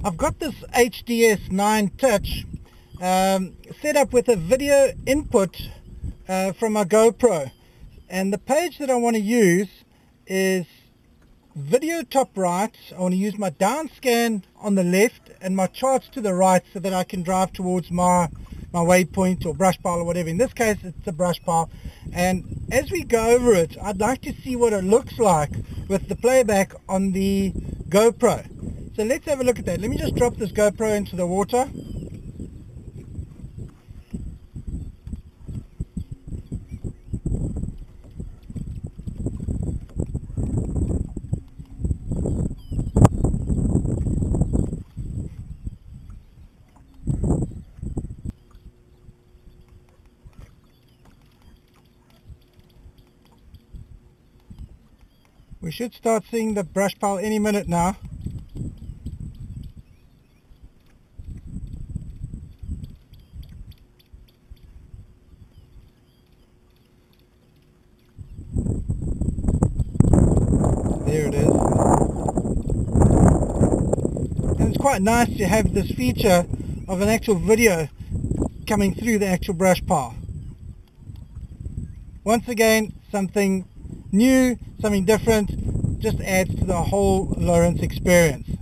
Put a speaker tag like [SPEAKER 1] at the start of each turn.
[SPEAKER 1] I've got this HDS 9 touch set up with a video input from my GoPro, and the page that I want to use is video top right. I want to use my down scan on the left and my charts to the right so that I can drive towards my waypoint or brush pile or whatever. In this case it's a brush pile, and as we go over it I'd like to see what it looks like with the playback on the GoPro. So let's have a look at that. Let me just drop this GoPro into the water. We should start seeing the brush pile any minute now. There it is. And it's quite nice to have this feature of an actual video coming through the actual brush pile. Once again, something new, something different, just adds to the whole Lawrence experience.